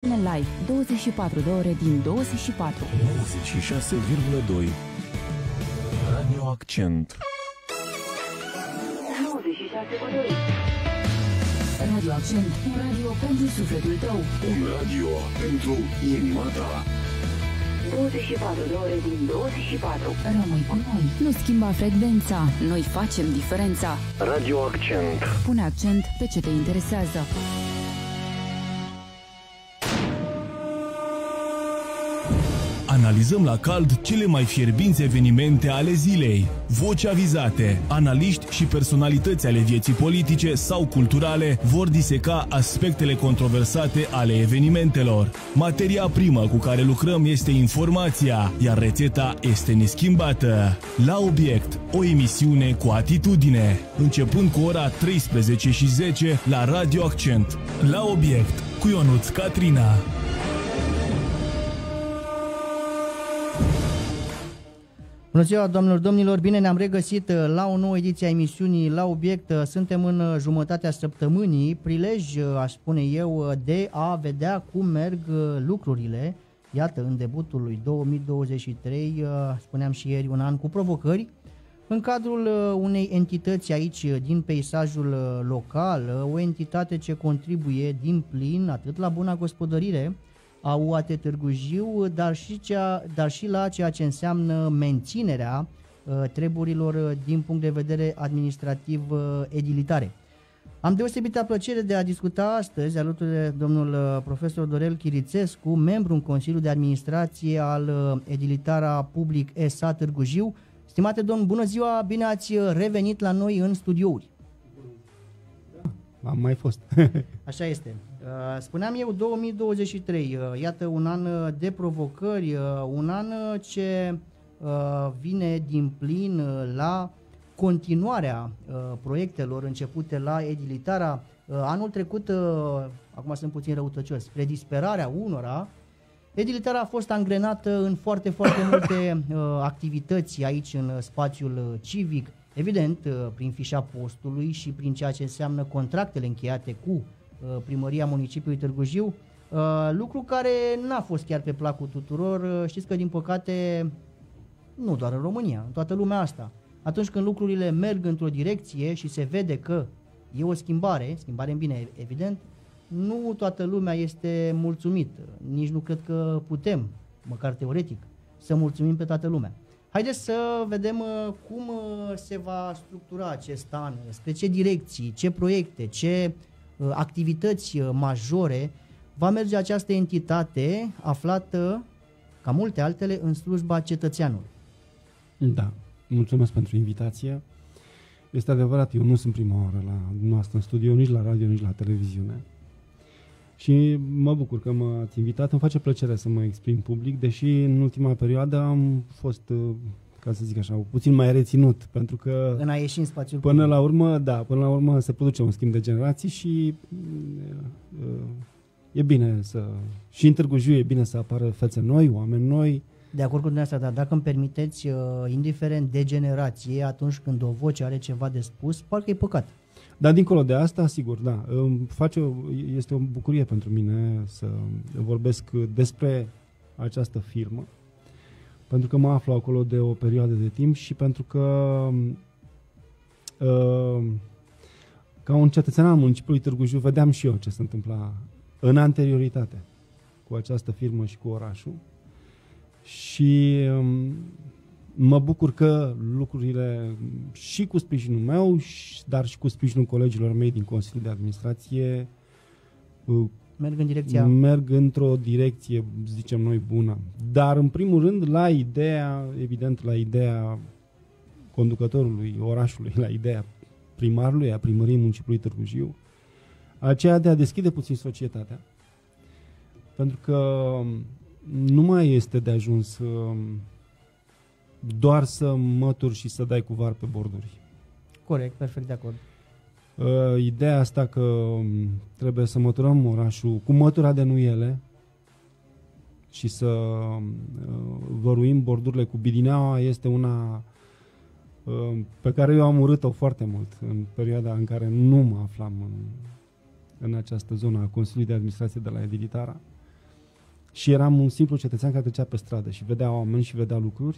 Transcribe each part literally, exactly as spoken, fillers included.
Live, douăzeci și patru de ore din douăzeci și patru. nouăzeci și șase virgulă doi Radio Accent. nouăzeci și șase virgulă doi Radio Accent, un radio pentru sufletul tău. Un radio pentru inima ta. douăzeci și patru de ore din douăzeci și patru. Rămâi cu noi. Nu schimba frecvența. Noi facem diferența. Radio Accent. Pune accent pe ce te interesează. Analizăm la cald cele mai fierbinți evenimente ale zilei. Voci avizate, analiști și personalități ale vieții politice sau culturale vor diseca aspectele controversate ale evenimentelor. Materia primă cu care lucrăm este informația, iar rețeta este neschimbată. La Obiect, o emisiune cu atitudine, începând cu ora treisprezece și zece la Radio Accent. La Obiect, cu Ionuț Catrina. Bună ziua, doamnelor, domnilor! Bine ne-am regăsit la o nouă ediție a emisiunii La Obiect. Suntem în jumătatea săptămânii, prilej, aș spune eu, de a vedea cum merg lucrurile. Iată, în debutul lui două mii douăzeci și trei, spuneam și ieri, un an cu provocări. În cadrul unei entități aici din peisajul local, o entitate ce contribuie din plin atât la buna gospodărire a U A T Târgu Jiu, dar și, cea, dar și la ceea ce înseamnă menținerea uh, treburilor din punct de vedere administrativ uh, edilitare. Am deosebită plăcere de a discuta astăzi alături de domnul uh, profesor Dorel Chirițescu, membru în Consiliul de Administrație al uh, Edilitara Public S A Târgu Jiu. Stimate domn, bună ziua, bine ați revenit la noi în studiouri. Am mai fost. Așa este. Spuneam eu două mii douăzeci și trei, iată un an de provocări, un an ce vine din plin la continuarea proiectelor începute la Edilitara. Anul trecut, acum sunt puțin răutăcios, spre disperarea unora, Edilitara a fost angrenată în foarte, foarte multe activități aici în spațiul civic, evident prin fișa postului și prin ceea ce înseamnă contractele încheiate cu Primăria Municipiului Târgu Jiu, lucru care n-a fost chiar pe placul tuturor. Știți că din păcate, nu doar în România, în toată lumea asta, atunci când lucrurile merg într-o direcție și se vede că e o schimbare, schimbare în bine evident, nu toată lumea este mulțumită, nici nu cred că putem, măcar teoretic, să mulțumim pe toată lumea. Haideți să vedem cum se va structura acest an, spre ce direcții, ce proiecte, ce activități majore va merge această entitate aflată, ca multe altele, în slujba cetățeanului. Da, mulțumesc pentru invitație. Este adevărat, eu nu sunt prima oară la noastră în studio, nici la radio, nici la televiziune. Și mă bucur că m-ați invitat, îmi face plăcere să mă exprim public, deși în ultima perioadă am fost, ca să zic așa, puțin mai reținut, pentru că în a ieși în spațiul până public. la urmă, da, până la urmă se produce un schimb de generații și e bine să, și în Târgu Jiu e bine să apară fețe noi, oameni noi. De acord cu dumneavoastră, dar dacă îmi permiteți, indiferent de generație, atunci când o voce are ceva de spus, parcă e păcat. Dar dincolo de asta, sigur, da, face o, este o bucurie pentru mine să vorbesc despre această firmă, pentru că mă aflu acolo de o perioadă de timp și pentru că ca un cetățean al municipiului Târgu Jiu vedeam și eu ce se întâmpla în anterioritate cu această firmă și cu orașul și mă bucur că lucrurile și cu sprijinul meu, dar și cu sprijinul colegilor mei din Consiliul de Administrație merg în direcția merg într-o direcție, zicem noi, bună. Dar în primul rând la ideea, evident, la ideea conducătorului orașului, la ideea primarului, a primăriei municipiului Târgu Jiu, aceea de a deschide puțin societatea. Pentru că nu mai este de ajuns doar să mături și să dai cu var pe borduri. Corect, perfect de acord. Uh, ideea asta că trebuie să măturăm orașul cu mătura de nuiele și să uh, văruim bordurile cu bidineaua este una uh, pe care eu am urât-o foarte mult în perioada în care nu mă aflam în, în această zonă a Consiliului de Administrație de la Edilitara. și eram un simplu cetățean care trecea pe stradă și vedea oameni și vedea lucruri.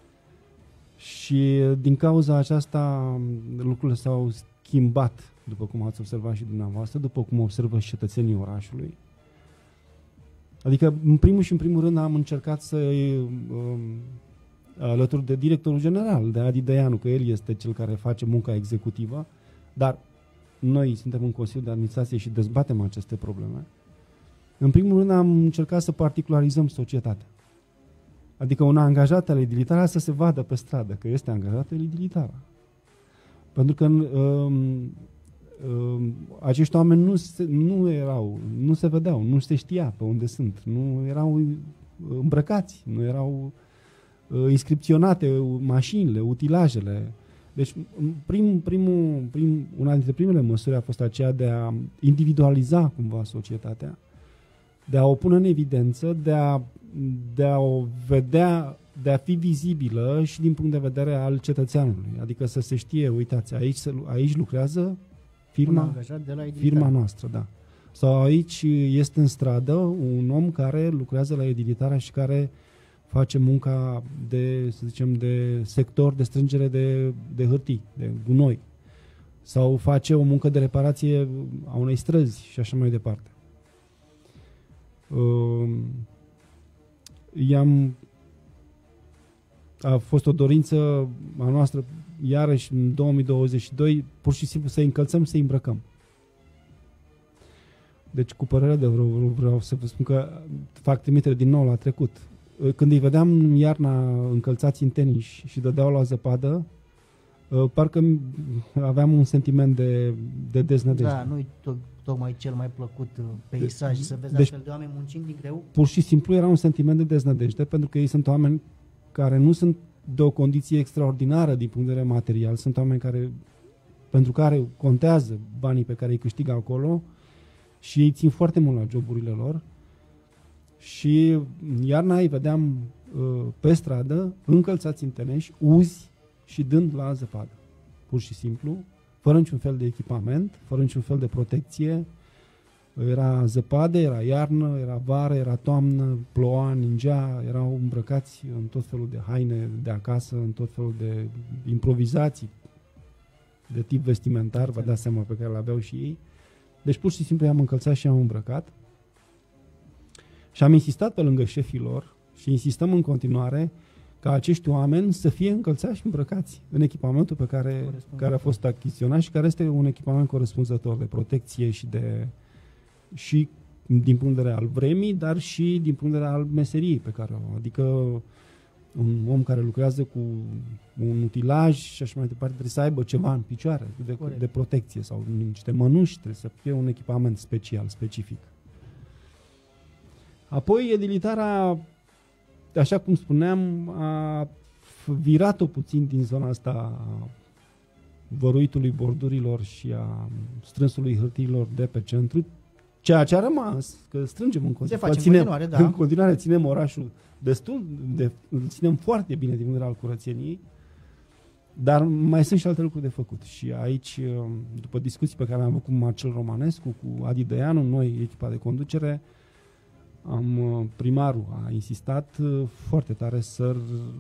Și din cauza aceasta lucrurile s-au schimbat, după cum ați observat și dumneavoastră, după cum observă și cetățenii orașului. Adică, în primul și în primul rând, am încercat să um, alături de directorul general, de Adi Dăianu, că el este cel care face munca executivă, dar noi suntem în Consiliul de Administrație și dezbatem aceste probleme. În primul rând, am încercat să particularizăm societatea. Adică un angajat al Edilitara să se vadă pe stradă că este angajat al Edilitara. Pentru că um, um, acești oameni nu, se, nu erau, nu se vedeau, nu se știa pe unde sunt, nu erau îmbrăcați, nu erau uh, inscripționate mașinile, utilajele. Deci prim, primul, prim, una dintre primele măsuri a fost aceea de a individualiza cumva societatea, de a o pune în evidență, de a, de a o vedea, de a fi vizibilă și din punct de vedere al cetățeanului. Adică să se știe, uitați, aici, aici lucrează firma, de la firma noastră, da. Sau aici este în stradă un om care lucrează la Edilitara și care face munca de, să zicem, de sector de strângere de, de hârtii, de gunoi. Sau face o muncă de reparație a unei străzi și așa mai departe. Uh, i-am a fost o dorință a noastră iarăși în două mii douăzeci și doi pur și simplu să încălțăm, să îmbrăcăm. Deci cu părere de vreau, vreau să vă spun că fac trimitere din nou la trecut. Când îi vedeam iarna încălțați în tenis și dădeau la zăpadă, parcă aveam un sentiment de, de deznădejde. Da, nu-i to- tocmai cel mai plăcut peisaj, de, să vezi deci, astfel de oameni muncind din greu. Pur și simplu era un sentiment de deznădejde, pentru că ei sunt oameni care nu sunt de o condiție extraordinară din punct de vedere material, sunt oameni care, pentru care contează banii pe care îi câștigă acolo și ei țin foarte mult la joburile lor. Și iarna îi vedeam uh, pe stradă, încălțați în teneș, uzi și dând la zăpadă. Pur și simplu, fără niciun fel de echipament, fără niciun fel de protecție. Era zăpadă, era iarnă, era vară, era toamnă, ploua, ningea, erau îmbrăcați în tot felul de haine de acasă, în tot felul de improvizații de tip vestimentar, vă dați seama, pe care le aveau și ei. Deci pur și simplu i-am încălțat și i-am îmbrăcat. Și am insistat pe lângă șefii lor și insistăm în continuare ca acești oameni să fie încălțați și îmbrăcați în echipamentul pe care, care a fost achiziționat și care este un echipament corespunzător de protecție și de și din punct de vedere al vremii, dar și din punct de vedere al meseriei pe care o, adică un om care lucrează cu un utilaj și așa mai departe trebuie să aibă ceva în picioare de, de protecție sau niște mănuși, trebuie să fie un echipament special, specific. Apoi Edilitara, așa cum spuneam, a virat-o puțin din zona asta a văruitului bordurilor și a strânsului hârtiilor de pe centru, ceea ce a rămas, că strângem în continuare, ținem, în continuare, da. în continuare ținem orașul destul, de, ținem foarte bine din punct de vedere al curățeniei, dar mai sunt și alte lucruri de făcut. Și aici, după discuții pe care le-am avut cu Marcel Romanescu, cu Adi Dăianu, noi, echipa de conducere, am, primarul a insistat foarte tare să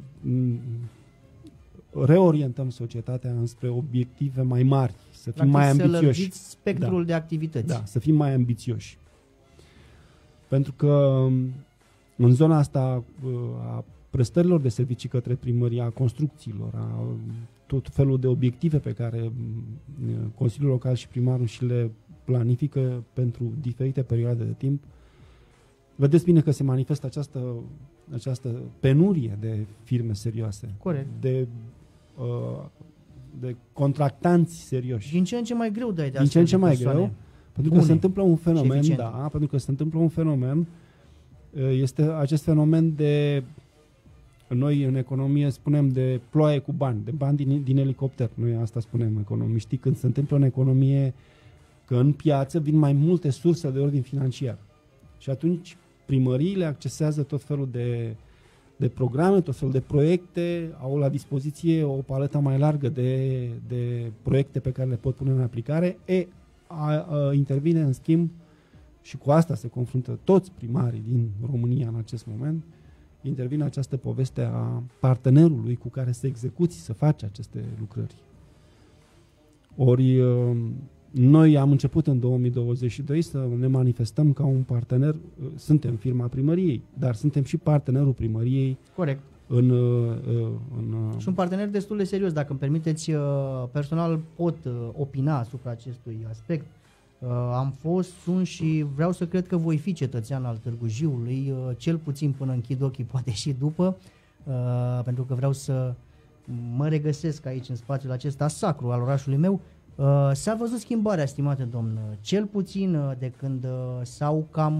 reorientăm societatea înspre obiective mai mari, să fim mai ambițioși. Să spectrul da. de activități. Da, să fim mai ambițioși. Pentru că în zona asta a prestărilor de servicii către primărie, a construcțiilor, a tot felul de obiective pe care Consiliul Local și primarul și le planifică pentru diferite perioade de timp, vedeți bine că se manifestă această, această penurie de firme serioase. Corect. De, uh, de contractanți serioși. Din ce în ce mai greu dai de Din ce în ce mai greu, pentru că bune se întâmplă un fenomen, da, pentru că se întâmplă un fenomen, este acest fenomen de, noi în economie spunem de ploaie cu bani, de bani din, din elicopter. Noi asta spunem economiștii, când se întâmplă în economie că în piață vin mai multe surse de ordin financiar. Și atunci primăriile accesează tot felul de, de programe, tot felul de proiecte, au la dispoziție o paletă mai largă de, de proiecte pe care le pot pune în aplicare. E, a, a, intervine în schimb și cu asta se confruntă toți primarii din România în acest moment, intervine această poveste a partenerului cu care să execuți, să faci aceste lucrări. Ori noi am început în două mii douăzeci și doi să ne manifestăm ca un partener, suntem firma primăriei, dar suntem și partenerul primăriei. Corect. În, în, și un partener destul de serios, dacă îmi permiteți, personal pot opina asupra acestui aspect. Am fost, sunt și vreau să cred că voi fi cetățean al Târgu Jiului, cel puțin până închid ochii, poate și după, pentru că vreau să mă regăsesc aici în spațiul acesta sacru al orașului meu. S-a văzut schimbarea, stimate domn, cel puțin de când s-au cam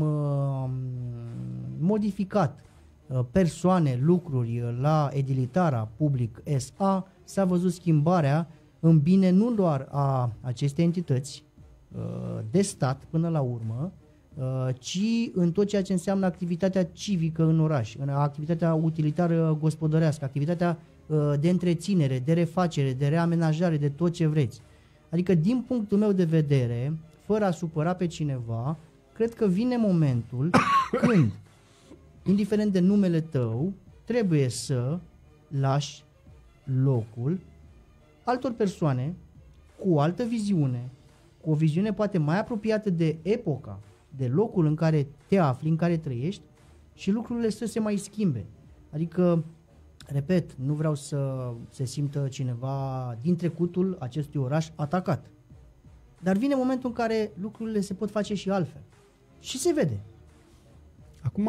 modificat persoane, lucruri la Edilitara Public S A, s-a văzut schimbarea în bine nu doar a acestei entități de stat până la urmă, ci în tot ceea ce înseamnă activitatea civică în oraș, în activitatea utilitară gospodărească, activitatea de întreținere, de refacere, de reamenajare, de tot ce vreți. Adică, din punctul meu de vedere, fără a supăra pe cineva, cred că vine momentul când, indiferent de numele tău, trebuie să lași locul altor persoane cu o altă viziune, cu o viziune poate mai apropiată de epoca, de locul în care te afli, în care trăiești, și lucrurile să se mai schimbe. Adică, repet, nu vreau să se simtă cineva din trecutul acestui oraș atacat. Dar vine momentul în care lucrurile se pot face și altfel. Și se vede. Acum,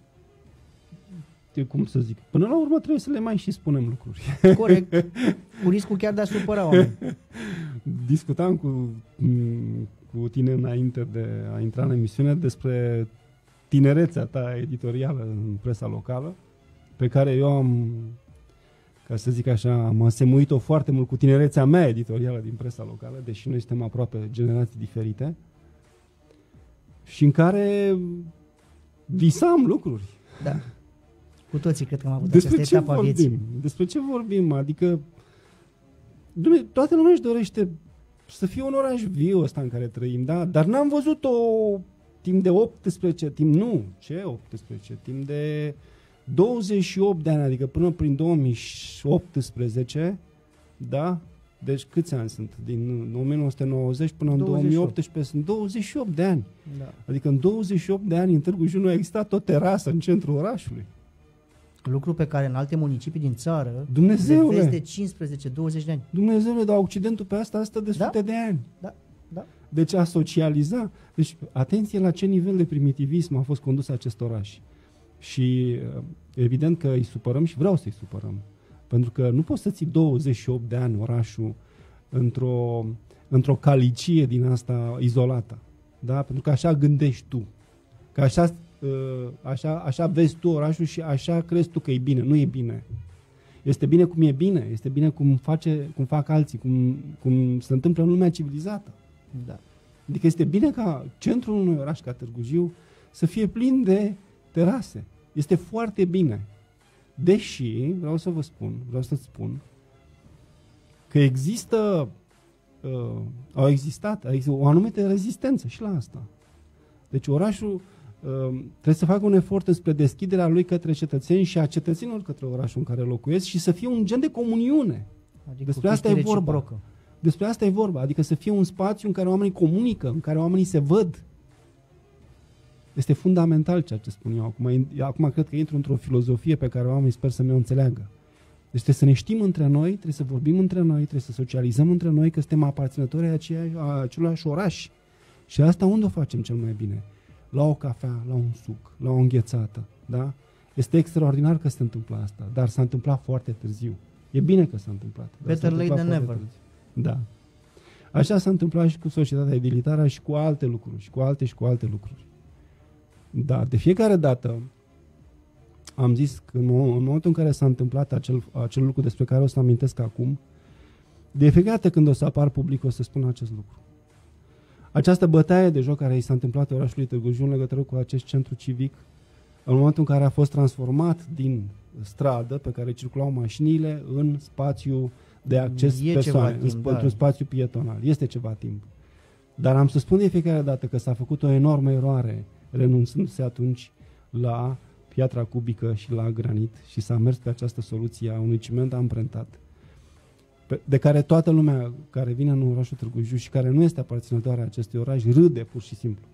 cum să zic, până la urmă trebuie să le mai și spunem lucruri. Corect. Cu riscul chiar de a supăra oameni. Discutam cu, cu tine înainte de a intra în emisiune despre tinerețea ta editorială în presa locală, pe care eu am, ca să zic așa, am asemuit-o foarte mult cu tinerețea mea editorială din presa locală, deși noi suntem aproape generații diferite, și în care visam lucruri. Da. Cu toții cred că am avut despre această etapă a vieții. Despre ce vorbim? Adică, Dumnezeu, toată lumea își dorește să fie un oraș viu ăsta în care trăim, da? Dar n-am văzut-o timp de optsprezece, timp nu, ce optsprezece, timp de douăzeci și opt de ani, adică până prin două mii optsprezece, da? Deci câți ani sunt? Din o mie nouă sute nouăzeci până în douăzeci și opt. două mii optsprezece sunt douăzeci și opt de ani. Da. Adică în douăzeci și opt de ani în Târgu Jiu nu a existat o terasă în centrul orașului. Lucru pe care în alte municipii din țară Dumnezeule, le vezi de cincisprezece douăzeci de ani. Dumnezeule, dar Occidentul pe asta stă de sute Da? de ani. Da, da. Deci a socializa. Deci atenție la ce nivel de primitivism a fost condus acest oraș. Și evident că îi supărăm și vreau să-i supărăm. Pentru că nu poți să ții douăzeci și opt de ani orașul într-o, într-o calicie din asta izolată. Da? Pentru că așa gândești tu. Că așa, așa, așa vezi tu orașul și așa crezi tu că e bine. Nu e bine. Este bine cum e bine. Este bine cum, face, cum fac alții. Cum, cum se întâmplă în lumea civilizată. Da. Adică este bine ca centrul unui oraș ca Târgu Jiu să fie plin de terase. Este foarte bine. Deși, vreau să vă spun, vreau să-ți spun că există, uh, au existat, există o anumită rezistență și la asta. Deci orașul uh, trebuie să facă un efort spre deschiderea lui către cetățeni și a cetățenilor către orașul în care locuiesc și să fie un gen de comuniune. Adică Despre asta e vorba. reciprocă. Despre asta e vorba. Adică să fie un spațiu în care oamenii comunică, în care oamenii se văd. Este fundamental ceea ce spun eu. Acum, acum cred că intru într-o filozofie pe care oamenii sper să mi-o înțeleagă. Deci trebuie să ne știm între noi, trebuie să vorbim între noi, trebuie să socializăm între noi, că suntem aparținători a aceluiași oraș. Și asta unde o facem cel mai bine? La o cafea, la un suc, la o înghețată. Da? Este extraordinar că se întâmplă asta, dar s-a întâmplat foarte târziu. E bine că s-a întâmplat. Better late than never. Da. Așa s-a întâmplat și cu societatea edilitară și cu alte lucruri, și cu alte și cu alte lucruri. Da, de fiecare dată am zis că în momentul în care s-a întâmplat acel, acel lucru despre care o să amintesc acum, de fiecare dată când o să apar public o să spun acest lucru. Această bătaie de joc care i s-a întâmplat orașului Târgu Jiu în legătură cu acest centru civic, în momentul în care a fost transformat din stradă pe care circulau mașinile în spațiu de acces e persoane, timp, într-un da. spațiu pietonal. Este ceva timp. Dar am să spun de fiecare dată că s-a făcut o enormă eroare renunțându-se atunci la piatra cubică și la granit și s-a mers pe această soluție a unui ciment amprentat, de care toată lumea care vine în orașul Târgu Jiu și care nu este aparținătoare a acestui oraș râde pur și simplu.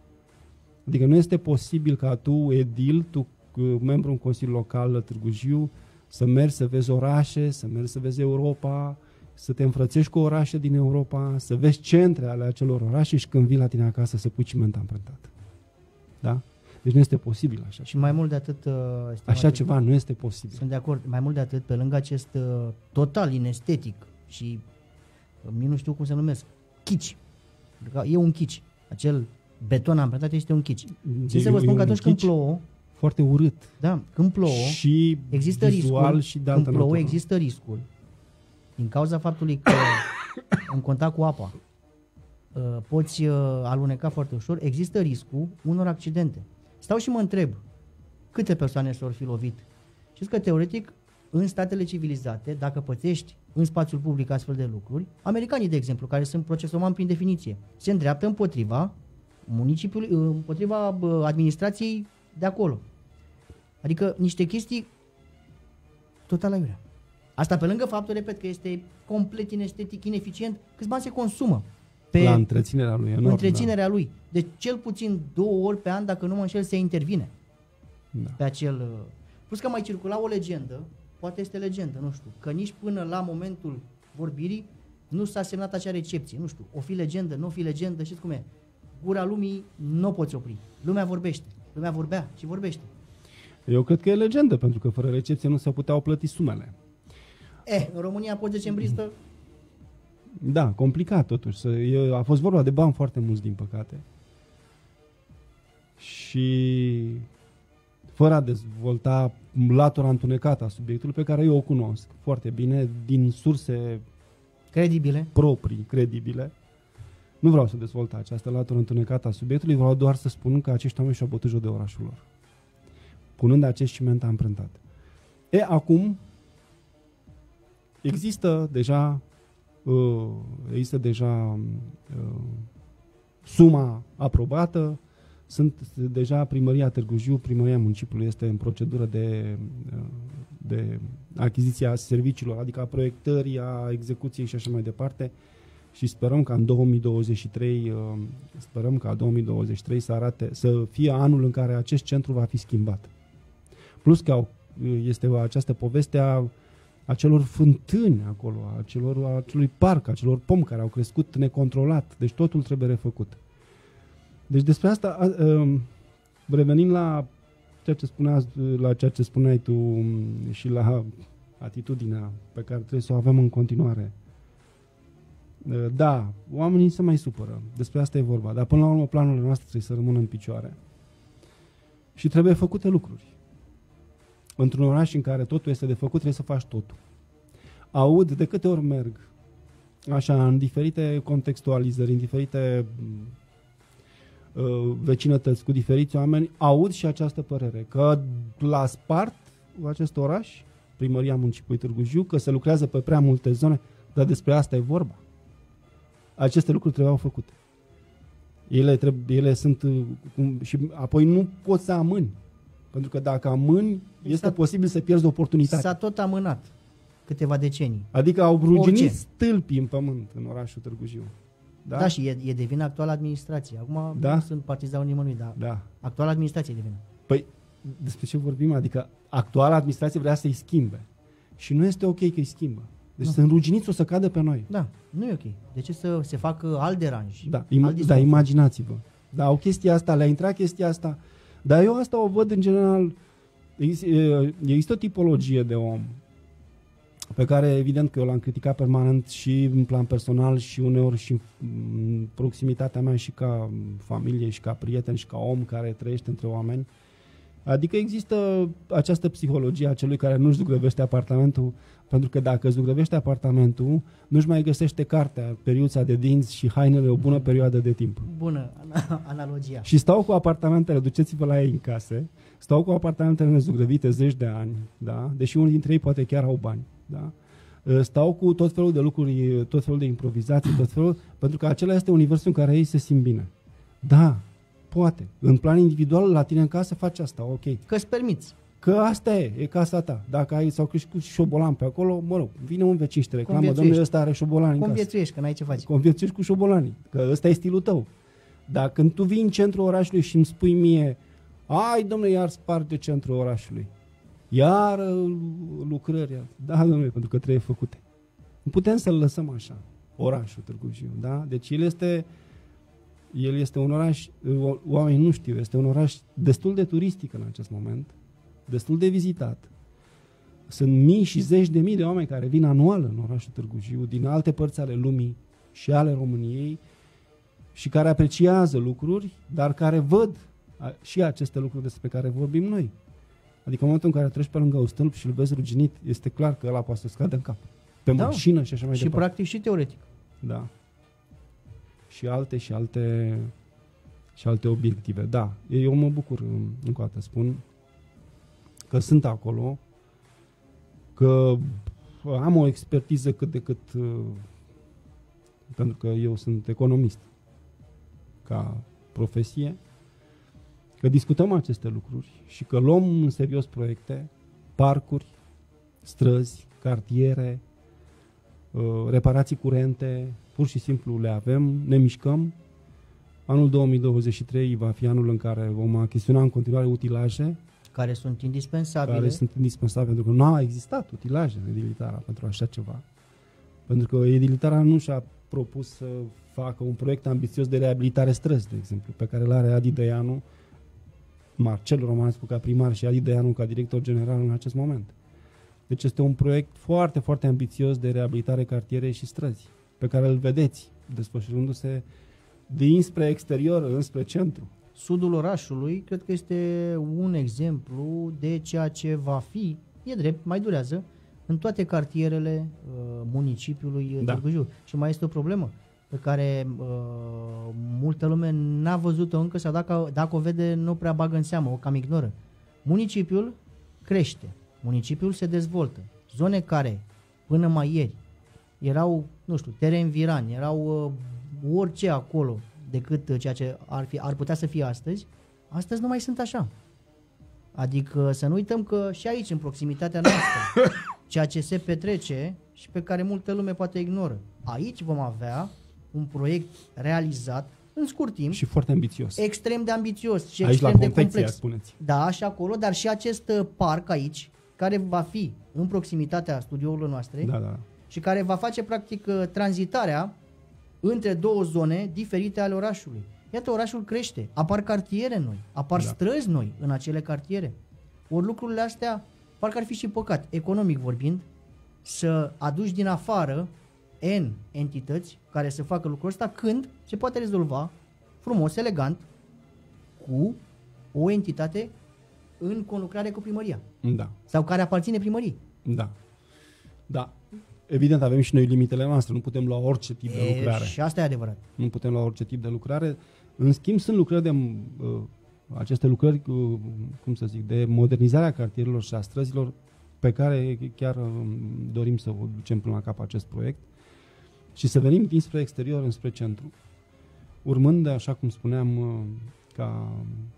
Adică nu este posibil ca tu, edil, tu, membru în Consiliul Local Târgu Jiu, să mergi să vezi orașe, să mergi să vezi Europa, să te înfrățești cu orașe din Europa, să vezi centre ale acelor orașe și când vii la tine acasă să pui ciment amprentat. Da? Deci nu este posibil așa. Și mai mult de atât... Așa ceva nu este posibil. Sunt de acord. Mai mult de atât, pe lângă acest uh, total inestetic și uh, nu știu cum să numesc, chici. E un chici. Acel beton amprentat este un chici. Țin să vă spun că atunci când plouă... Foarte urât. Da, când plouă... Și există vizual riscul, și de altă când plouă natură. există riscul, din cauza faptului că în contact cu apa uh, poți uh, aluneca foarte ușor, există riscul unor accidente. Stau și mă întreb câte persoane s-au fi lovit. Știți că teoretic în statele civilizate, dacă pățești în spațiul public astfel de lucruri, americanii de exemplu, care sunt procesomani prin definiție, se îndreaptă împotriva municipiului, împotriva administrației de acolo. Adică niște chestii total aiurea. Asta pe lângă faptul, repet, că este complet inestetic, ineficient, câți bani se consumă pe la întreținerea lui. Enorm, întreținerea da. lui. Deci cel puțin două ori pe an, dacă nu mă înșel, se intervine da. pe acel... Plus că mai circula o legendă, poate este legendă, nu știu, că nici până la momentul vorbirii nu s-a semnat acea recepție. Nu știu, o fi legendă, nu o fi legendă, știți cum e? Gura lumii nu o poți opri. Lumea vorbește. Lumea vorbea și vorbește. Eu cred că e legendă, pentru că fără recepție nu se puteau plăti sumele. Eh, în România poți decembristă? Da, complicat totuși. E, a fost vorba de bani foarte mulți, din păcate. Și fără a dezvolta latura întunecată a subiectului, pe care eu o cunosc foarte bine, din surse credibile, proprii, credibile. Nu vreau să dezvolt această latură întunecată a subiectului, vreau doar să spun că acești oameni și-au bătut joc de orașul lor, punând acest ciment amprentat. E, acum există deja uh, există deja uh, suma aprobată, sunt deja Primăria Târgu Jiu, Primăria Municipiului este în procedură de, uh, de achiziția serviciilor, adică a proiectării, a execuției și așa mai departe. Și sperăm ca în două mii douăzeci și trei uh, sperăm ca două mii douăzeci și trei să arate, să fie anul în care acest centru va fi schimbat. Plus că este această poveste a acelor fântâni acolo, a acelor, a acelui parc, a acelor pomi care au crescut necontrolat. Deci totul trebuie refăcut. Deci despre asta, a, a, revenind la ceea ce spuneai, la ceea ce spuneai tu și la atitudinea pe care trebuie să o avem în continuare. Da, oamenii se mai supără, despre asta e vorba, dar până la urmă planurile noastre trebuie să rămână în picioare. Și trebuie făcute lucruri. Într-un oraș în care totul este de făcut, trebuie să faci totul. Aud de câte ori merg, așa, în diferite contextualizări, în diferite uh, vecinătăți cu diferiți oameni, aud și această părere, că l-a spart acest oraș, Primăria Municipiului Târgu Jiu, că se lucrează pe prea multe zone, dar despre asta e vorba. Aceste lucruri trebuiau făcute. Ele, trebuie, ele sunt... Cum, și apoi nu poți să amâni. Pentru că dacă amâni, este posibil să pierzi oportunitatea. S-a tot amânat câteva decenii. Adică au ruginit stâlpii în pământ în orașul Târgu Jiu. Da, da, și e, e de vină actuala administrație. Acum da? nu sunt partizanul nimănui, dar da. Actuala administrație e de vină. Păi, despre ce vorbim? Adică actuala administrație vrea să-i schimbe. Și nu este ok că îi schimbă. Deci nu. Sunt ruginiți, o să cadă pe noi. Da, nu e ok. De ce să se facă alt deranj? Da, ima- da imaginați-vă. Da, au chestia asta, le-a intrat chestia asta. Dar eu asta o văd în general. Există o tipologie de om pe care evident că eu l-am criticat permanent și în plan personal și uneori și în proximitatea mea și ca familie și ca prieten și ca om care trăiește între oameni. Adică există această psihologie a celui care nu-și zugrăvește apartamentul, pentru că dacă zugrăvește apartamentul, nu-și mai găsește cartea, periuța de dinți și hainele o bună perioadă de timp. Bună analogia. Și stau cu apartamentele, duceți-vă la ei în case, stau cu apartamentele nezugrăvite zeci de ani, da? Deși unii dintre ei poate chiar au bani, da? stau cu tot felul de lucruri, tot felul de improvizații, tot felul, pentru că acela este universul în care ei se simt bine. Da, poate. În plan individual, la tine în casă faci asta, ok. Că-ți permiți. Că asta e, e casa ta. Dacă ai sau crescut șobolan pe acolo, mă rog, vine un vecin și te reclamă, domnule, ăsta are șobolan în casă. Conviețuiești, că n-ai ce faci. Conviețuiești cu șobolanii, că ăsta e stilul tău. Dar când tu vii în centrul orașului și îmi spui mie, ai, domnule, iar sparge centrul orașului, iar lucrări, da, domnule, pentru că trebuie făcute. Nu putem să-l lăsăm așa, orașul Târgu Jiu, da? Deci el este, el este un oraș, oamenii nu știu, este un oraș destul de turistic în acest moment, destul de vizitat. Sunt mii și zeci de mii de oameni care vin anual în orașul Târgu Jiu, din alte părți ale lumii și ale României, și care apreciază lucruri, dar care văd și aceste lucruri despre care vorbim noi. Adică în momentul în care treci pe lângă un stâlp și îl vezi ruginit, este clar că ăla poate să scadă în cap. Pe da. mașină și așa mai și departe. Și practic și teoretic. Da. Și alte și alte și alte obiective. Da, eu mă bucur, încă o dată spun, că sunt acolo, că am o expertiză cât de cât, pentru că eu sunt economist ca profesie, că discutăm aceste lucruri și că luăm în serios proiecte, parcuri, străzi, cartiere, reparații curente, pur și simplu le avem, ne mișcăm. Anul două mii douăzeci și trei va fi anul în care vom achiziționa în continuare utilaje care sunt indispensabile. Care sunt indispensabile, pentru că nu a existat utilaje în Edilitara pentru așa ceva. Pentru că Edilitara nu și-a propus să facă un proiect ambițios de reabilitare străzi, de exemplu, pe care îl are Adi Dăianu, Marcel Romanescu ca primar și Adi Dăianu ca director general în acest moment. Deci este un proiect foarte, foarte ambițios de reabilitare cartiere și străzi, pe care îl vedeți desfășurându-se dinspre exterior înspre centru. Sudul orașului cred că este un exemplu de ceea ce va fi, e drept, mai durează, în toate cartierele uh, municipiului da. Târgu Jiu. Și mai este o problemă pe care uh, multă lume n-a văzut-o încă sau dacă, dacă o vede nu prea bagă în seamă, o cam ignoră. Municipiul crește, municipiul se dezvoltă. Zone care până mai ieri erau, nu știu, teren viran, erau uh, orice acolo decât ceea ce ar, fi, ar putea să fie astăzi, astăzi nu mai sunt așa. Adică să nu uităm că și aici, în proximitatea noastră, ceea ce se petrece și pe care multă lume poate ignoră. Aici vom avea un proiect realizat în scurt timp. Și foarte ambițios. Extrem de ambițios și aici extrem la de complex. Spuneți. Da, și acolo, dar și acest parc aici, care va fi în proximitatea studiourilor noastre da, da. și care va face practic tranzitarea între două zone diferite ale orașului. Iată, orașul crește, apar cartiere noi, apar da. străzi noi în acele cartiere. Ori lucrurile astea, parcă ar fi și păcat, economic vorbind, să aduci din afară N entități care să facă lucrul ăsta când se poate rezolva frumos, elegant, cu o entitate în conlucrare cu primăria. Da. Sau care aparține primăriei. Da. Da. Evident, avem și noi limitele noastre, nu putem lua orice tip de lucrare. E, și asta e adevărat. Nu putem lua orice tip de lucrare. În schimb, sunt lucrări de, uh, aceste lucrări, uh, cum să zic, de modernizarea cartierilor și a străzilor pe care chiar uh, dorim să o ducem până la cap acest proiect și să venim dinspre exterior înspre centru. Urmând, așa cum spuneam, uh, ca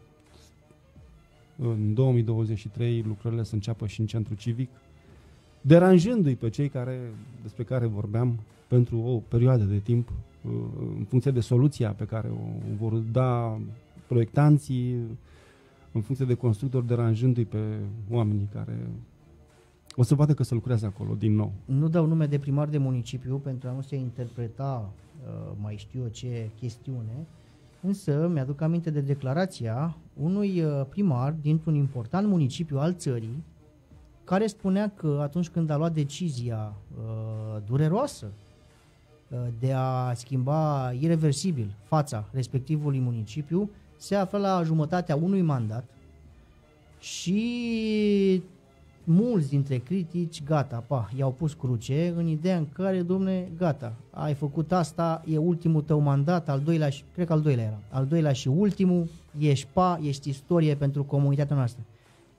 în două mii douăzeci și trei lucrările să înceapă și în centru civic, deranjându-i pe cei care, despre care vorbeam pentru o perioadă de timp, în funcție de soluția pe care o vor da proiectanții, în funcție de constructori, deranjându-i pe oamenii care o să vadă că se lucrează acolo din nou. Nu dau nume de primar de municipiu pentru a nu se interpreta mai știu eu ce chestiune, însă mi-aduc aminte de declarația unui primar dintr-un important municipiu al țării, care spunea că atunci când a luat decizia uh, dureroasă uh, de a schimba ireversibil fața respectivului municipiu, se află la jumătatea unui mandat și mulți dintre critici, gata, pa, i-au pus cruce în ideea în care, domne, gata, ai făcut asta, e ultimul tău mandat, al doilea, și, cred că al doilea era, al doilea și ultimul, ești pa, ești istorie pentru comunitatea noastră.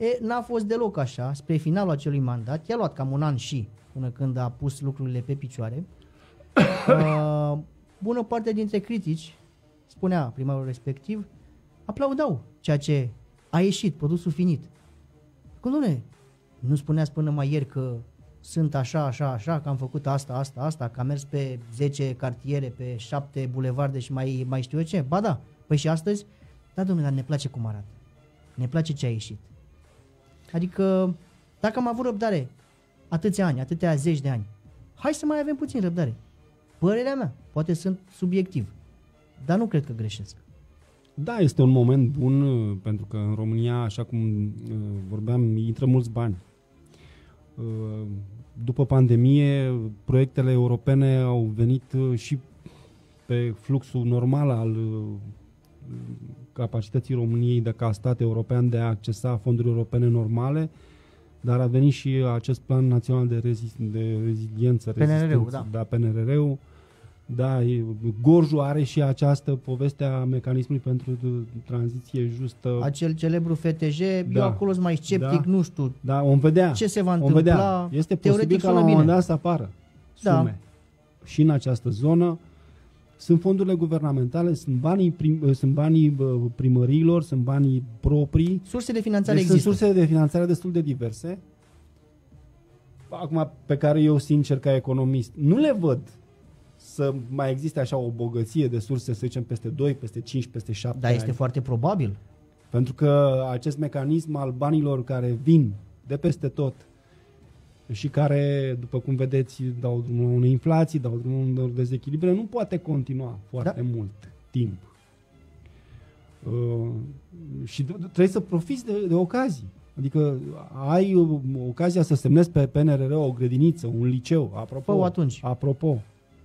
E, n-a fost deloc așa, spre finalul acelui mandat, i-a luat cam un an și, până când a pus lucrurile pe picioare. Uh, bună parte dintre critici, spunea primarul respectiv, aplaudau ceea ce a ieșit, produsul finit. Cum, dom'le, nu spuneați până mai ieri că sunt așa, așa, așa, că am făcut asta, asta, asta, că am mers pe zece cartiere, pe șapte bulevarde și mai, mai știu eu ce? Ba da, păi și astăzi? Da, dom'le, dar ne place cum arată. Ne place ce a ieșit. Adică, dacă am avut răbdare atâția ani, atâtea zeci de ani, hai să mai avem puțin răbdare. Părerea mea, poate sunt subiectiv, dar nu cred că greșesc. Da, este un moment bun, pentru că în România, așa cum uh, vorbeam, intră mulți bani. Uh, după pandemie, proiectele europene au venit uh, și pe fluxul normal al uh, capacității României de ca stat european de a accesa fonduri europene normale, dar a venit și acest plan național de, rezist- de reziliență, P N R R-ul, da. da. da, P N R R-ul. Da, e, Gorju are și această poveste a mecanismului pentru tranziție justă. Acel celebru F T J, Da. eu acolo sunt mai sceptic, Da. nu știu Da, vom vedea. ce se va Vom întâmpla. vedea. Este Teoretic posibil ca la sună un moment bine. dat să apară Da. sume. Și în această zonă sunt fondurile guvernamentale, sunt banii, prim, sunt banii bă, primăriilor, sunt banii proprii. Surse de finanțare Deci există. sunt surse de finanțare destul de diverse. Acum, pe care eu, sincer, ca economist, nu le văd să mai existe așa o bogăție de surse, să zicem, peste doi, peste cinci, peste șapte Da, ani. este foarte probabil. Pentru că acest mecanism al banilor care vin de peste tot și care, după cum vedeți, dau drumul unei inflații, dau drumul unor dezechilibre, nu poate continua foarte Da. mult timp. Uh, și d- trebuie să profiți de, de ocazii. Adică ai uh, ocazia să semnezi pe P N R R o grădiniță, un liceu, apropo. Fă-o atunci. Apropo.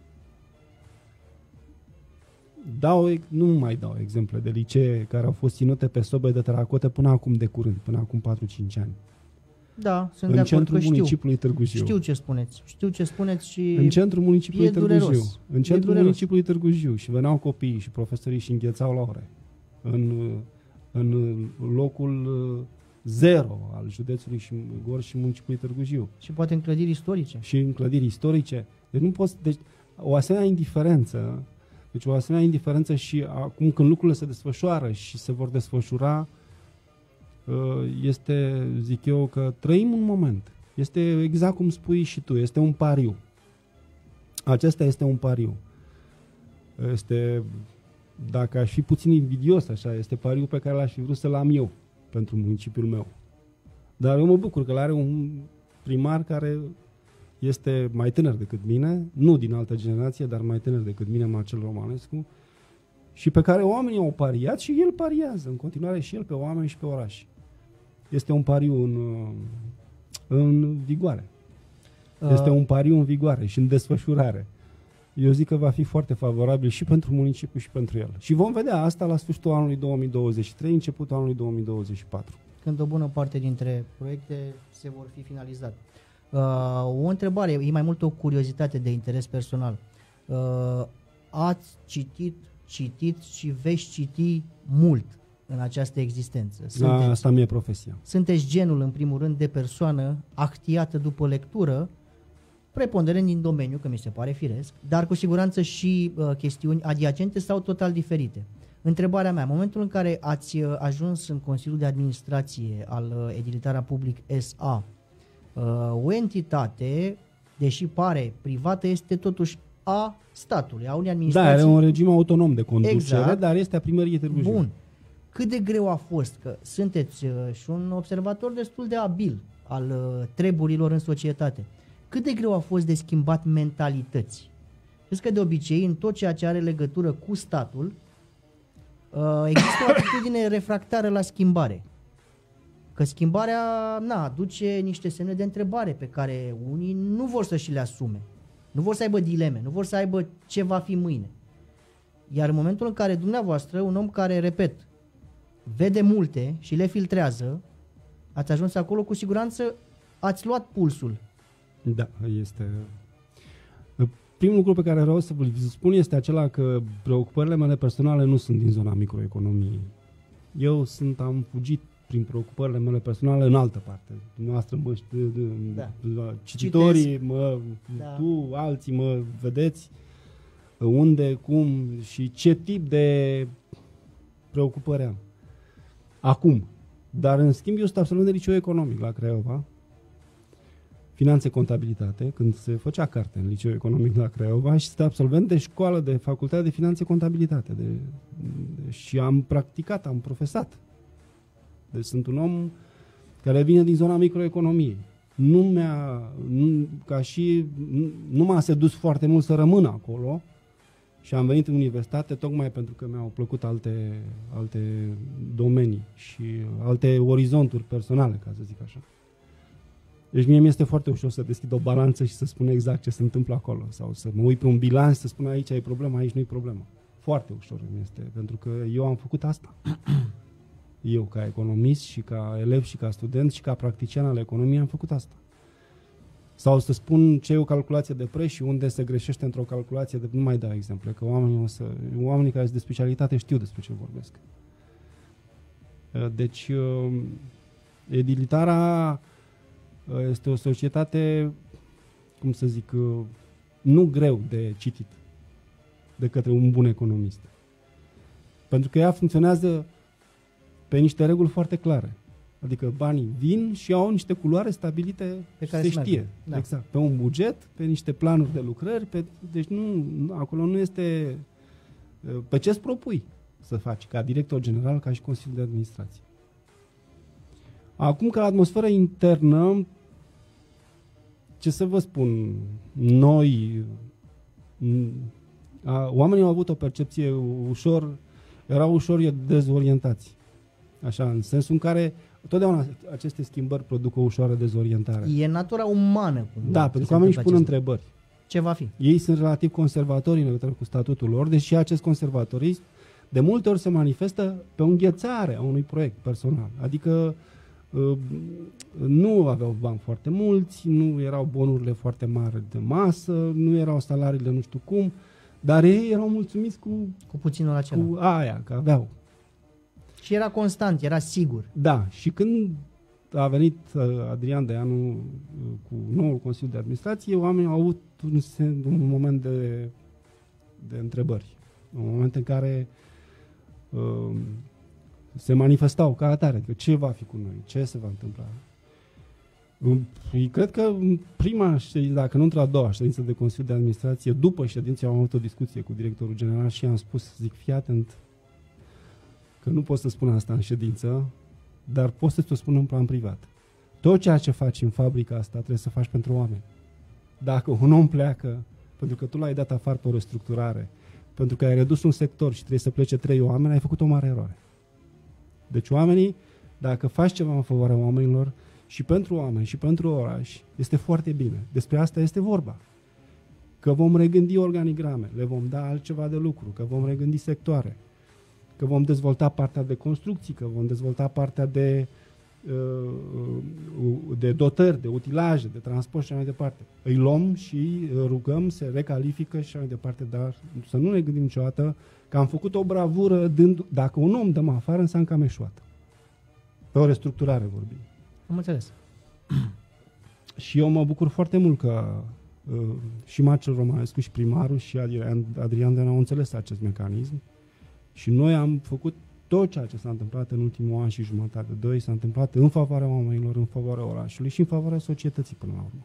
Dau, nu mai dau exemple de licee care au fost ținute pe sobe de teracote până acum de curând, până acum patru cinci ani. Da, sunt În de acord centrul că știu. municipiului Târgu Jiu. Știu ce spuneți. Știu ce spuneți și În centrul municipiului e Târgu dureros. Jiu. În E centrul dureros. municipiului Târgu Jiu. Și veneau copiii și profesorii și înghețau la ore. În, în locul zero al județului și Gorj și municipiului Târgu Jiu. și poate în clădiri istorice. Și în clădiri istorice. Deci nu poți, deci o asemenea indiferență, deci o asemenea indiferență și acum când lucrurile se desfășoară și se vor desfășura, este, zic eu, că trăim un moment. Este exact cum spui și tu, este un pariu. Acesta este un pariu. Este, dacă aș fi puțin invidios, așa, este pariu pe care l-aș fi vrut să-l am eu pentru municipiul meu. Dar eu mă bucur că l-are un primar care este mai tânăr decât mine, nu din altă generație, dar mai tânăr decât mine, Marcel Romanescu, și pe care oamenii au pariat și el pariază în continuare și el pe oameni și pe oraș. Este un pariu în, în vigoare. Este un pariu în vigoare și în desfășurare. Eu zic că va fi foarte favorabil și pentru municipiu și pentru el. Și vom vedea asta la sfârșitul anului două mii douăzeci și trei, începutul anului două mii douăzeci și patru. Când o bună parte dintre proiecte se vor fi finalizate. Uh, o întrebare, e mai mult o curiozitate de interes personal. Uh, ați citit, citit și veți citi mult în această existență. Sunteți, Da, asta mi-e profesia. sunteți genul, în primul rând, de persoană actiată după lectură, preponderent din domeniu, că mi se pare firesc, dar cu siguranță și uh, chestiuni adiacente sau total diferite. Întrebarea mea, în momentul în care ați uh, ajuns în Consiliul de Administrație al uh, Edilitarea Public S A, uh, o entitate, deși pare privată, este totuși a statului, a unei Da, administrații. are un regim autonom de conducere, Exact. dar este a primăriei Târgu Jiu. Bun. Cât de greu a fost, că sunteți uh, și un observator destul de abil al uh, treburilor în societate, cât de greu a fost de schimbat mentalități? Știți că de obicei, în tot ceea ce are legătură cu statul, uh, există o atitudine refractară la schimbare. Că schimbarea, na, aduce niște semne de întrebare pe care unii nu vor să și le asume. Nu vor să aibă dileme, nu vor să aibă ce va fi mâine. Iar în momentul în care dumneavoastră, un om care, repet, vede multe și le filtrează, ați ajuns acolo, cu siguranță ați luat pulsul. Da, este... Primul lucru pe care vreau să vă spun este acela că preocupările mele personale nu sunt din zona microeconomiei. Eu sunt, am fugit prin preocupările mele personale în altă parte. Dumneavoastră, mă, da. cititorii, Citesc. mă, Da. tu, alții, mă vedeți unde, cum și ce tip de preocupări am. Acum. Dar, în schimb, eu sunt absolvent de liceu economic la Craiova, finanțe, contabilitate, când se făcea carte în liceu economic la Craiova, și sunt absolvent de școală de facultate de finanțe, contabilitate. De, de, și am practicat, am profesat. Deci sunt un om care vine din zona microeconomiei. Nu mi-a, nu, ca și, nu, nu m-a sedus foarte mult să rămân acolo și am venit în universitate tocmai pentru că mi-au plăcut alte, alte domenii și alte orizonturi personale, ca să zic așa. Deci mie mi-este foarte ușor să deschid o balanță și să spun exact ce se întâmplă acolo. Sau să mă uit pe un bilanț și să spun aici e problema, aici nu e problema. Foarte ușor mi este, pentru că eu am făcut asta. Eu, ca economist și ca elev și ca student și ca practician al economiei, am făcut asta. Sau să spun ce e o calculație de preț și unde se greșește într-o calculație de... Nu mai dau exemple, că oamenii, o să, oamenii care sunt de specialitate știu despre ce vorbesc. Deci, Edilitara este o societate, cum să zic, nu greu de citit de către un bun economist. Pentru că ea funcționează pe niște reguli foarte clare. Adică banii vin și au niște culoare stabilite, pe care se știe. Da. Exact. Pe un buget, pe niște planuri de lucrări, pe, deci nu, acolo nu este pe ce îți propui să faci ca director general, ca și Consiliul de Administrație. Acum, ca atmosferă internă, ce să vă spun, noi, a, oamenii au avut o percepție ușor, erau ușor dezorientați. Așa, în sensul în care totdeauna aceste schimbări produc o ușoară dezorientare. E natura umană. Cum da, pentru că oamenii își pun întrebări. Ce va fi? Ei sunt relativ conservatori în legătură cu statutul lor, deși acest conservatorism de multe ori se manifestă pe o înghețare a unui proiect personal. Adică nu aveau bani foarte mulți, nu erau bonurile foarte mari de masă, nu erau salariile nu știu cum, dar ei erau mulțumiți cu, cu puținul acela. Cu aia, că aveau. Și era constant, era sigur. Da, și când a venit Adrian Deanu cu noul Consiliu de Administrație, oamenii au avut un, un moment de, de întrebări. Un moment în care uh, se manifestau ca atare. Adică ce va fi cu noi? Ce se va întâmpla? Uh, cred că prima ședință, dacă nu într-a doua ședință de Consiliu de Administrație, după ședință am avut o discuție cu directorul general și am spus, zic, fii atent, că nu pot să spun asta în ședință, dar pot să-ți o spun în plan privat. Tot ceea ce faci în fabrica asta trebuie să faci pentru oameni. Dacă un om pleacă, pentru că tu l-ai dat afară pe o restructurare, pentru că ai redus un sector și trebuie să plece trei oameni, ai făcut o mare eroare. Deci oamenii, dacă faci ceva în favoarea oamenilor, și pentru oameni, și pentru oraș, este foarte bine. Despre asta este vorba. Că vom regândi organigrame, le vom da altceva de lucru, că vom regândi sectoare, că vom dezvolta partea de construcții, că vom dezvolta partea de, de dotări, de utilaje, de transport și așa mai departe. Îi luăm și rugăm, se recalifică și așa mai departe, dar să nu ne gândim niciodată că am făcut o bravură dând, dacă un om dăm afară, înseamnă că am eșuat. Pe o restructurare vorbim. Am înțeles. Și eu mă bucur foarte mult că uh, și Marcel Romanescu și primarul și Adrian, Adrian Deanu au înțeles acest mecanism. Și noi am făcut tot ceea ce s-a întâmplat în ultimul an și jumătate, doi, s-a întâmplat în favoarea oamenilor, în favoarea orașului și în favoarea societății până la urmă.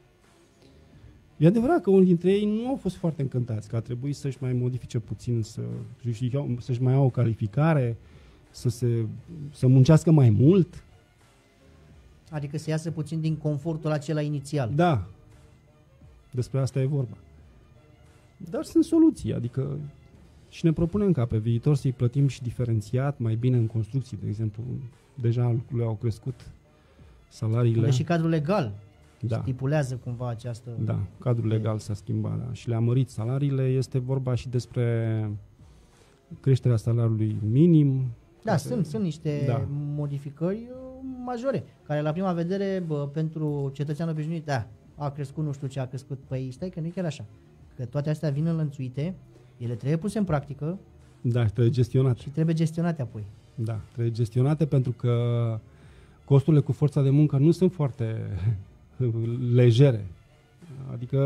E adevărat că unii dintre ei nu au fost foarte încântați, că a trebuit să-și mai modifice puțin, să, să-și mai iau o calificare, să, se, să muncească mai mult. Adică să iasă puțin din confortul acela inițial. Da, despre asta e vorba. Dar sunt soluții, adică și ne propunem ca pe viitor să-i plătim și diferențiat mai bine în construcții, de exemplu. Deja lucrurile au crescut, salariile. Unde și cadrul legal da. stipulează cumva această... Da, cadrul legal s-a schimbat da. și le-a mărit salariile. Este vorba și despre creșterea salariului minim. Da, care... sunt, sunt niște da. modificări majore, care la prima vedere, bă, pentru cetățeanul obișnuit, da, a crescut nu știu ce a crescut, păi stai că nu e chiar așa. Că toate astea vin înlănțuite, ele trebuie puse în practică. Da, trebuie gestionate. Și trebuie gestionate apoi. Da, trebuie gestionate pentru că costurile cu forța de muncă nu sunt foarte legere. Adică,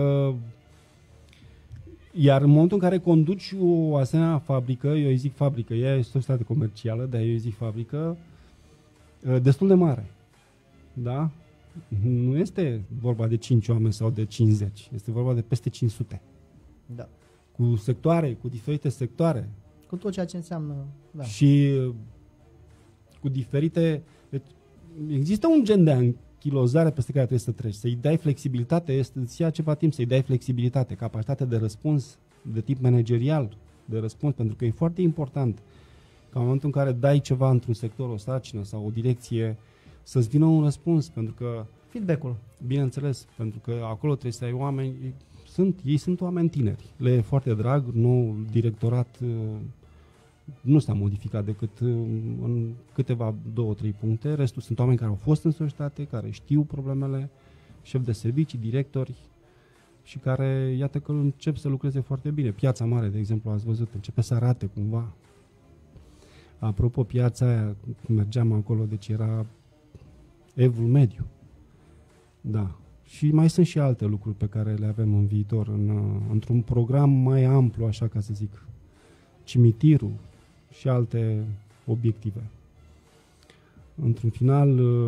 iar în momentul în care conduci o asemenea fabrică, eu îi zic fabrică, ea este o societate comercială, dar eu îi zic fabrică, destul de mare. Da? Nu este vorba de cinci oameni sau de cincizeci, este vorba de peste cinci sute. Da. Cu sectoare, cu diferite sectoare. Cu tot ceea ce înseamnă, da. Și cu diferite... Deci, există un gen de anchilozare peste care trebuie să treci. Să-i dai flexibilitate, este, îți ia ceva timp să-i dai flexibilitate, capacitate de răspuns de tip managerial, de răspuns, pentru că e foarte important ca în momentul în care dai ceva într-un sector, o sarcină sau o direcție, să-ți vină un răspuns, pentru că... Feedback-ul. Bineînțeles, pentru că acolo trebuie să ai oameni... Sunt, ei sunt oameni tineri. Le e foarte drag, nou directorat nu s-a modificat decât în câteva, două, trei puncte. Restul sunt oameni care au fost în societate, care știu problemele, șef de servicii, directori și care, iată că încep să lucreze foarte bine. Piața Mare, de exemplu, ați văzut, începe să arate cumva. Apropo, piața aia, mergeam acolo, deci era evul mediu. Da. Și mai sunt și alte lucruri pe care le avem în viitor, în, într-un program mai amplu, așa ca să zic, cimitirul și alte obiective. Într-un final,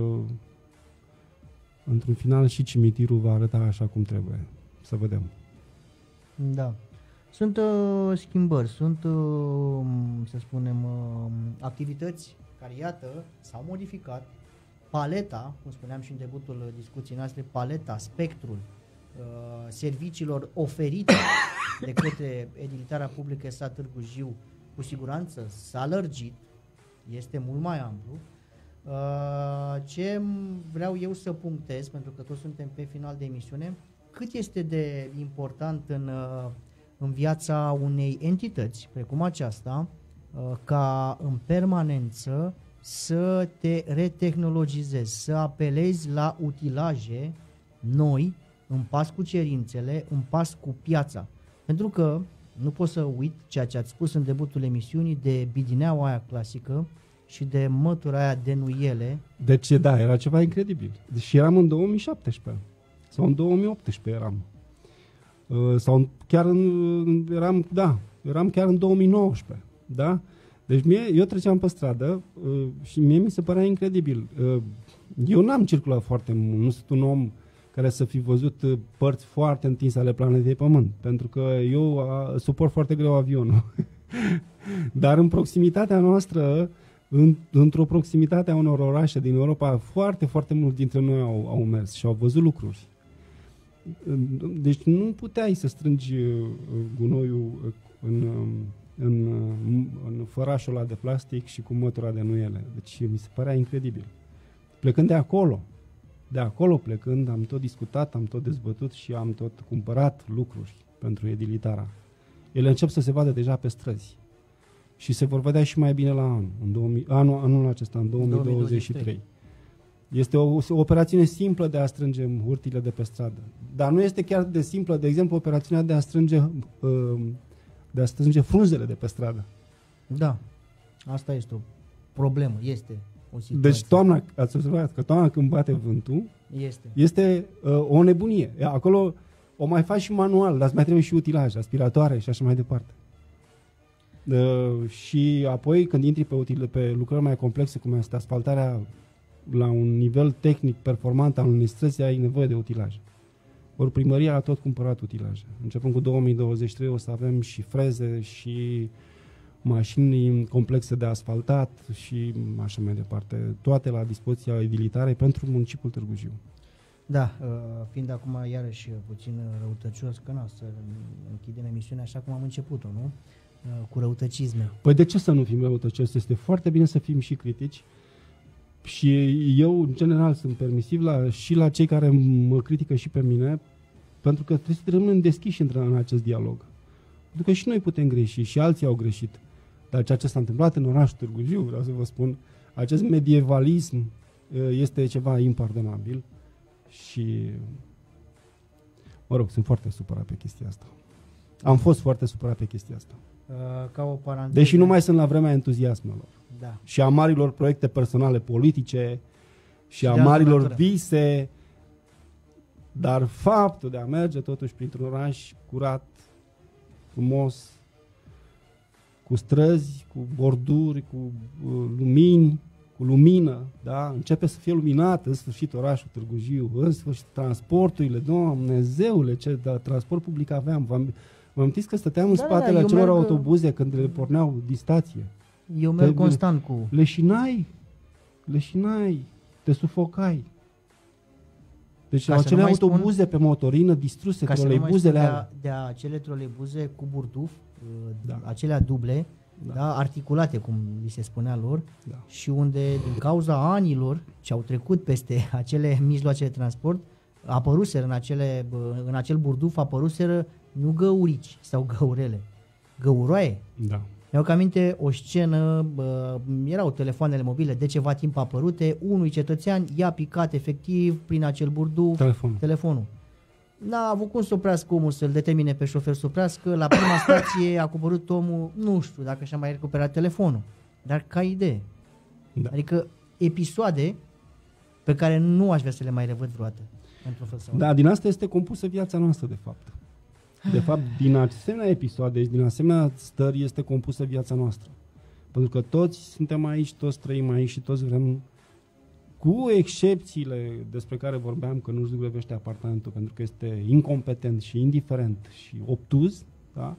într-un final și cimitirul va arăta așa cum trebuie. Să vedem. Da. Sunt uh, schimbări, sunt, uh, să spunem, uh, activități care, iată, s-au modificat. Paleta, cum spuneam și în debutul discuției noastre, paleta, spectrul uh, serviciilor oferite de către edilitarea publică sat Târgu Jiu, cu siguranță s-a lărgit, este mult mai amplu. Uh, ce vreau eu să punctez, pentru că toți suntem pe final de emisiune, cât este de important în, uh, în viața unei entități, precum aceasta, uh, ca în permanență să te retehnologizezi, să apelezi la utilaje noi, în pas cu cerințele, în pas cu piața. Pentru că nu pot să uit ceea ce ați spus în debutul emisiunii de bidineaua aia clasică și de mătura aia de nuiele. Deci, da, era ceva incredibil. Deci eram în două mii șaptesprezece sau în două mii optsprezece eram. Uh, sau chiar în, eram, da, eram chiar în două mii nouăsprezece, da? Deci mie, eu treceam pe stradă uh, și mie mi se părea incredibil. Uh, eu n-am circulat foarte mult, nu sunt un om care să fi văzut uh, părți foarte întinse ale planetei Pământ, pentru că eu uh, suport foarte greu avionul. Dar în proximitatea noastră, în, într-o proximitate a unor orașe din Europa, foarte, foarte mulți dintre noi au, au mers și au văzut lucruri. Deci nu puteai să strângi uh, gunoiul uh, în... Uh, În, în fărașul ăla de plastic și cu mătura de nuiele. Deci mi se părea incredibil. Plecând de acolo, de acolo plecând, am tot discutat, am tot dezbătut și am tot cumpărat lucruri pentru edilitarea. Ele încep să se vadă deja pe străzi. Și se vor vedea și mai bine la anul, în două mii, anul, anul acesta, în două mii douăzeci și trei. Este o, o operațiune simplă de a strânge hârtiile de pe stradă. Dar nu este chiar de simplă, de exemplu, operațiunea de a strânge uh, de a strânge frunzele de pe stradă. Da, asta este o problemă, este o situație. Deci toamna, ați observat că toamna când bate vântul, este, este uh, o nebunie. Acolo o mai faci și manual, dar îți mai trebuie și utilaje, aspiratoare și așa mai departe. Uh, și apoi când intri pe, utile, pe lucrări mai complexe, cum este asfaltarea la un nivel tehnic performant al unei străzi, ai nevoie de utilaje. Ori primăria a tot cumpărat utilaje. Începând cu două mii douăzeci și trei o să avem și freze și mașini complexe de asfaltat și așa mai departe. Toate la dispoziția edilitarei pentru municipiul Târgu Jiu. Da, fiind acum iarăși puțin răutăcios, că nu, să închidem emisiunea așa cum am început-o, nu? Cu răutăcisme. Păi de ce să nu fim răutăcioși? Este foarte bine să fim și critici. Și eu, în general, sunt permisiv la, și la cei care mă critică și pe mine, pentru că trebuie să rămânem deschiși în acest dialog. Pentru că și noi putem greși, și alții au greșit. Dar ceea ce s-a întâmplat în orașul Târgu Jiu, vreau să vă spun, acest medievalism este ceva impardonabil și, mă rog, sunt foarte supărat pe chestia asta. Am fost foarte supărat pe chestia asta. ca o paranteză. Deși nu mai sunt la vremea entuziasmelor. Da. Și a marilor proiecte personale politice, și, și a marilor natură. vise, dar faptul de a merge totuși printr-un oraș curat, frumos, cu străzi, cu borduri, cu uh, lumini, cu lumină, da? Începe să fie luminat în sfârșit orașul Târgu Jiu, în sfârșit transporturile, Dumnezeule, ce da, transport public aveam. Vă amintiți că stăteam în da, spatele da, acelor merg, autobuze când le porneau din stație? Eu merg te, constant cu... Leșinai, leșinai, te sufocai. Deci ca acele autobuze spun, pe motorină distruse, troleibuzele alea. De, de acele troleibuze cu burduf, da. acelea duble, da. Da, articulate, cum li se spunea lor, da. Și unde, din cauza anilor ce au trecut peste acele mijloace de transport, apăruseră în, acele, în acel burduf, apăruseră nu găurici sau găurele, găuroaie. Da. Mi-au aminte o scenă, bă, erau telefoanele mobile de ceva timp apărute, unui cetățean i-a picat efectiv prin acel burduf Telefon. telefonul. N-a avut cum să oprească omul, să-l determine pe șofer să oprească. La prima stație a coborât omul, nu știu dacă și-a mai recuperat telefonul, dar ca idee. Da. Adică episoade pe care nu aș vrea să le mai revăd vreodată. Da, din asta este compusă viața noastră, de fapt. De fapt, din asemenea episoade și din asemenea stări este compusă viața noastră. Pentru că toți suntem aici, toți trăim aici și toți vrem, cu excepțiile despre care vorbeam, că nu-și zugrăvește apartamentul pentru că este incompetent și indiferent și obtuz, da?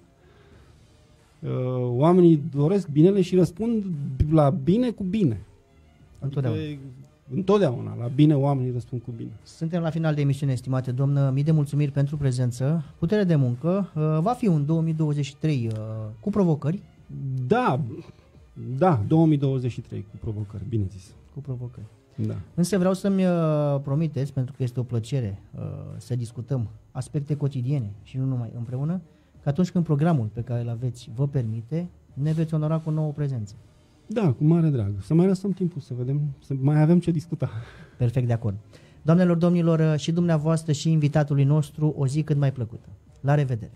Oamenii doresc binele și răspund la bine cu bine. Întotdeauna. Adică, întotdeauna, la bine oamenii răspund cu bine. Suntem la final de emisiune, estimate domnă, mii de mulțumiri pentru prezență, putere de muncă, va fi un două mii douăzeci și trei cu provocări? Da, da, două mii douăzeci și trei cu provocări, bine zis. Cu provocări. Da. Însă vreau să-mi promiteți, pentru că este o plăcere să discutăm aspecte cotidiene și nu numai împreună, că atunci când programul pe care îl aveți vă permite, ne veți onora cu o nouă prezență. Da, cu mare drag. Să mai lăsăm timpul să vedem, să mai avem ce discuta. Perfect, de acord. Doamnelor, domnilor, și dumneavoastră și invitatului nostru, o zi cât mai plăcută. La revedere!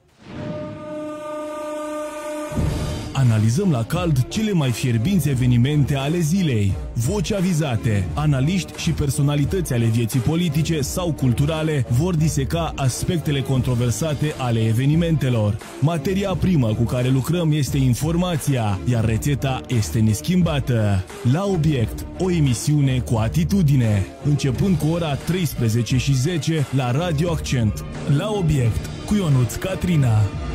Analizăm la cald cele mai fierbinți evenimente ale zilei. Voci avizate, analiști și personalități ale vieții politice sau culturale vor diseca aspectele controversate ale evenimentelor. Materia primă cu care lucrăm este informația, iar rețeta este neschimbată. La Obiect, o emisiune cu atitudine, începând cu ora treisprezece și zece la Radio Accent. La Obiect, cu Ionuț Catrina.